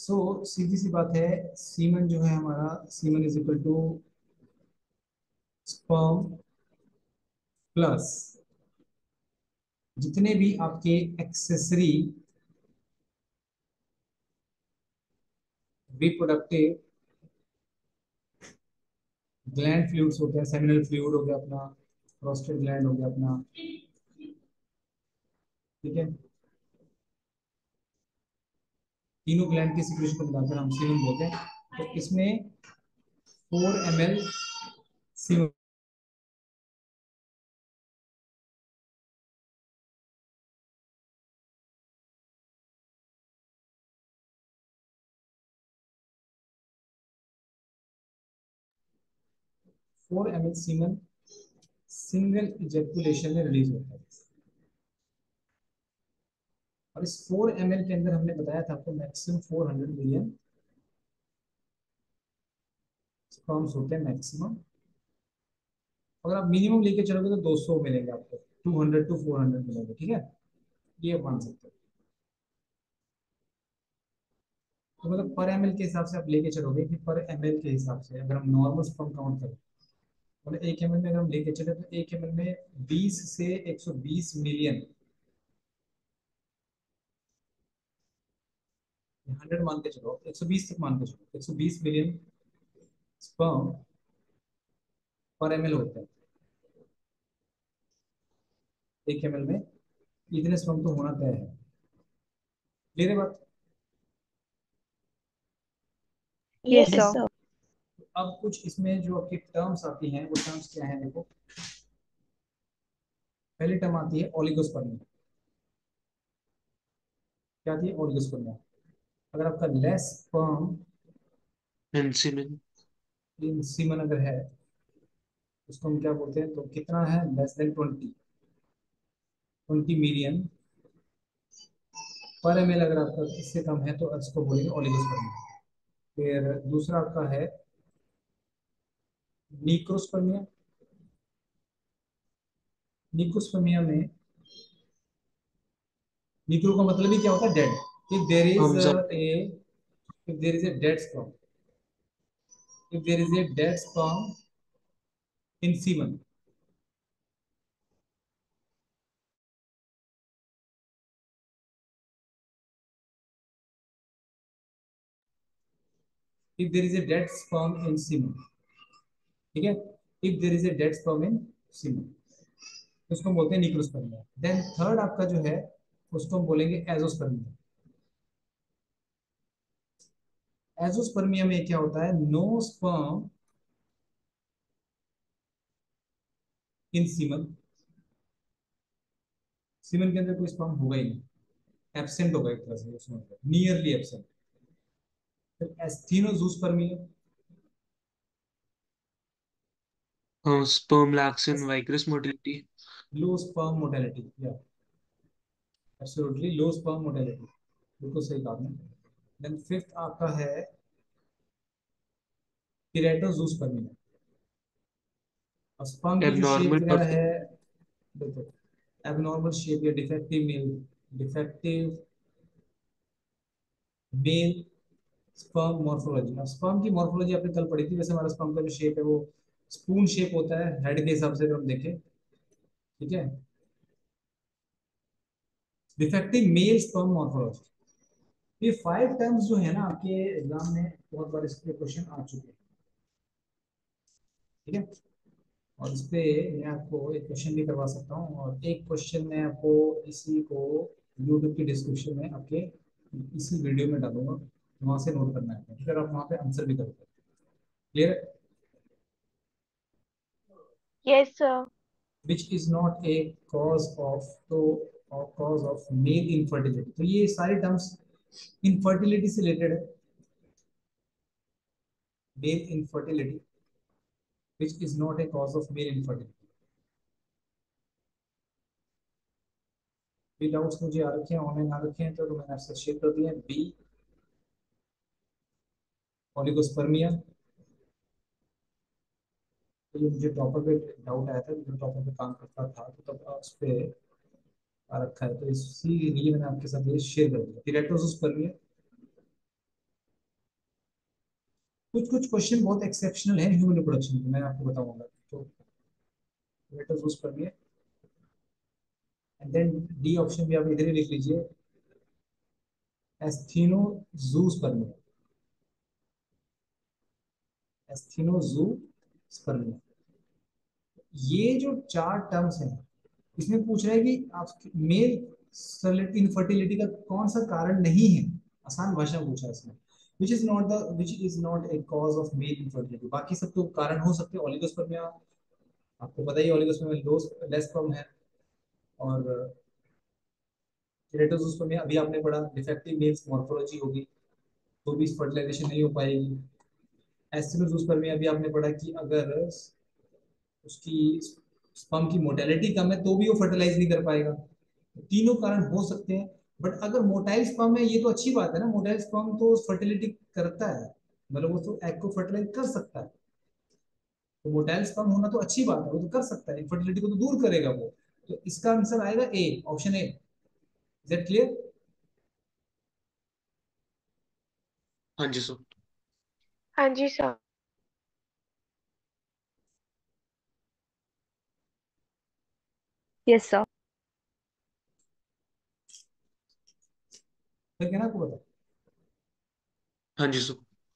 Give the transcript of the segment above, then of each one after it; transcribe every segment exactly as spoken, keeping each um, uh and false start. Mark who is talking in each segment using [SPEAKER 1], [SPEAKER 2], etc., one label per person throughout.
[SPEAKER 1] सो सीधी सी बात है, सीमन जो है हमारा, semen is equal to sperm plus जितने भी आपके एक्सेसरी रिप्रोडक्टिव ग्लैंड फ्लूइड्स होते हैं। सेमिनल फ्लूइड हो गया अपना, प्रोस्टेट ग्लैंड हो गया अपना, ठीक है। तीनों ग्लैंड की सिक्रेशन को मिलाकर हम सीमन बोलते हैं। तो इसमें four M L semen, four M L semen single ejaculation में रिलीज होता है। और इस फोर एम एल के अंदर हमने बताया था आपको maximum four hundred million sperms होते हैं मैक्सिमम। अगर आप मिनिमम लेके चलोगे तो दो सौ मिलेंगे आपको, two hundred to four hundred मिलेंगे, ठीक है। ये आप मान सकते हो। तो मतलब पर एम एल के हिसाब से आप लेके चलोगे कि पर एम एल के हिसाब से अगर हम नॉर्मल स्पर्म काउंट करें, मतलब एक एम एल में अगर हम लेके चले तो एक एम एल में बीस से एक सौ बीस मिलियन, हंड्रेड मान के चलो, एक सौ बीस तक मान के चलो, एक सौ बीस million sperm per M L होता है। एक एम एल में इतने स्पर्म तो होना तय है। क्लियर है बात।
[SPEAKER 2] यस
[SPEAKER 1] ठीक है।
[SPEAKER 2] सर।
[SPEAKER 1] तो अब कुछ इसमें जो आपकी टर्म्स आती हैं, वो टर्म्स क्या है देखो। पहली टर्म आती है ओलिगोस्पर्मिया। क्या आती है? ओलिगोस्पर्मिया। अगर आपका less sperm
[SPEAKER 3] in semen.
[SPEAKER 1] In semen अगर है, उसको हम क्या बोलते हैं? तो कितना है? Less than twenty, twenty million per M L. अगर आपका इससे कम है तो इसको बोलेंगे ओलिगोस्पर्मिया। फिर दूसरा आपका है निक्रोस्पर्मिया। निक्रोस्पर्मिया में निक्रो का मतलब ही क्या होता है? डेड। इफ देर इज
[SPEAKER 3] हम सब
[SPEAKER 1] ए if there is a dead sperm, if there is a dead sperm in semen, if there is a dead sperm in semen, ठीक है। if there is a dead sperm in semen, तो उसको हम बोलते हैं निक्रोस्पर्मिया। Then third आपका जो है, उसको हम बोलेंगे एजोस्पर्मिया। एजोस्पर्मिया में क्या होता है? No sperm in semen, semen के अंदर कोई स्पर्म होगा ही नहीं, एब्सेंट होगा एक तरह से, उसमें नियरली एब्सेंट। फिर asthenozoospermia.
[SPEAKER 3] Sperm lacks in vigorous motility.
[SPEAKER 1] Low sperm motility, या एब्सोल्युटली लो स्पर्म मोटेलिटी, बिल्कुल सही कहा आपने। देन फिफ्थ आपका है केराटोजूस्पर्मिया। और स्पर्म की जो शेप
[SPEAKER 3] एबनॉर्मल
[SPEAKER 1] वगैरह
[SPEAKER 3] पफिंग।
[SPEAKER 1] है, देखो, एबनॉर्मल शेप या defective male, defective male sperm morphology. अब स्पर्म की मॉर्फोलॉजी आपने कल पढ़ी थी। वैसे हमारा स्पर्म का जो शेप है वो स्पून शेप होता है हेड के हिसाब से, अगर हम देखें, ठीक है। Defective male sperm morphology. ये फाइव टर्म्स जो है ना आपके एग्जाम में बहुत बार इसके क्वेश्चन आ चुके हैं, ठीक है। और इस पे मैं आपको एक क्वेश्चन भी करवा सकता हूँ, और एक क्वेश्चन मैं आपको इसी को यूट्यूब की डिस्क्रिप्शन में आपके इसी वीडियो में डालूंगा, वहां से नोट करना है, फिर आप वहां पे आंसर भी करोगे। Clear?
[SPEAKER 2] Yes sir.
[SPEAKER 1] Which is not a cause of, तो कॉज ऑफ मेल इनफर्टिलिटी। तो ये सारी टर्म्स इनफर्टिलिटी से रिलेटेड है। Male infertility, which is not a cause of male infertility. ये डाउट्स मुझे आ रखे हैं, ऑनलाइन आ रखे हैं, तो मैंने आपसे शेयर कर दिया। बी ओलिगोस्पर्मिया, तो ये मुझे टॉपर पे डाउट आया था, जो टॉपर पे काम करता था, तो तब उस पे आ रखा है, तो इसी लिए मैंने आपके साथ ये शेयर कर दिया। केराटोजोस्पर्मिया, कुछ कुछ क्वेश्चन बहुत एक्सेप्शनल है ह्यूमन रिप्रोडक्शन के, मैं आपको बताऊंगा। तो लेट अस यूज कर लिए, एंड देन डी ऑप्शन भी आप इधर ही लिख लीजिए, एस्थेनोजूस्पर्मिया। एस्थेनोजूस्पर्मिया, ये जो चार टर्म्स हैं, इसमें पूछ रहा है कि आप मेल इनफर्टिलिटी का कौन सा कारण नहीं है। आसान भाषा में पूछा है इसमें, which is not the which is not a cause of male infertility. बाकी सब तो कारण हो सकते हैं। ओलिगोस्पर्मिया, आपको पता ही, ओलिगोस्पर्मिया लोस लेस स्पर्म है। और केरेटोजोस्पर्मिया अभी आपने पढ़ा, डिफेक्टिव मेल्स मॉर्फोलॉजी होगी तो भी फर्टिलाइजेशन नहीं हो पाएगी। एस्टेनोजोस्पर्मिया अभी आपने पढ़ा कि अगर उसकी स्पर्म की मोटेलिटी कम है तो भी वो फर्टिलाइज नहीं कर पाएगा। तीनों कारण हो सकते हैं, बट अगर मोटाइल स्पर्म है ये तो अच्छी बात है ना, मोटाइल स्पर्म तो फर्टिलिटी करता है, मतलब वो तो एग को फर्टिलाइज कर सकता है। तो मोटाइल स्पर्म होना तो अच्छी बात है, वो तो कर सकता है, इनफर्टिलिटी को तो दूर करेगा वो। तो इसका आंसर आएगा A, option A. Is that clear?
[SPEAKER 3] हाँ जी सर।
[SPEAKER 2] हाँ जी सर।
[SPEAKER 4] Yes sir.
[SPEAKER 1] मैं कहना आपको बता,
[SPEAKER 3] हाँ जी sir.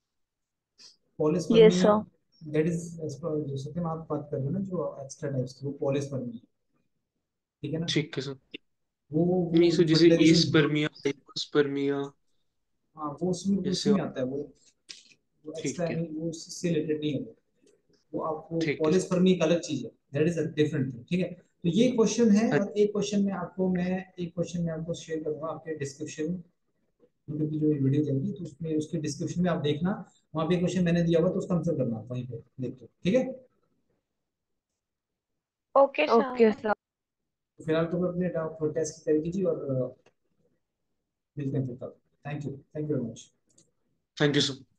[SPEAKER 4] Yes
[SPEAKER 1] polyspermia,
[SPEAKER 4] sir.
[SPEAKER 1] That is as per जो सत्यम आप बात कर रहे हो ना, जो एक्स्ट्रा टाइप्स की, वो पॉलिस्पर्मिया, ठीक है ना।
[SPEAKER 3] ठीक है सर।
[SPEAKER 1] वो वो
[SPEAKER 3] नहीं सर, जैसे
[SPEAKER 1] फर्टिलाइजेशन,
[SPEAKER 3] एस्पर्मिया, हाइपोस्पर्मिया,
[SPEAKER 1] हाँ वो उसमें
[SPEAKER 3] जैसे
[SPEAKER 1] उसी में आता है। वो वो एक्स्ट्रा
[SPEAKER 3] ठीक है।
[SPEAKER 1] नहीं, वो उससे रिलेटेड नहीं है। वो आपको
[SPEAKER 3] ठीक है सर।
[SPEAKER 1] पॉलिस्पर्मी एक अलग चीज है, that is a different thing, ठीक है। तो ये क्वेश्चन है,
[SPEAKER 3] हाँ।
[SPEAKER 1] और एक क्वेश्चन में आपको मैं एक क्वेश्चन में आपको शेयर करूंगा आपके डिस्क्रिप्शन, यूट्यूब की जो वीडियो जाएगी तो उसमें उसके डिस्क्रिप्शन में आप देखना, वहाँ पे क्वेश्चन मैंने दिया हुआ तो उसका आंसर करना आप वहीं पे देख के, ठीक है।
[SPEAKER 2] Okay sir.
[SPEAKER 4] Okay sir.
[SPEAKER 1] तो फिलहाल तो अपने टेस्ट की तैयारी कीजिए, और मिलते हैं फिर कल। Thank you, thank you very much.
[SPEAKER 3] Thank you sir.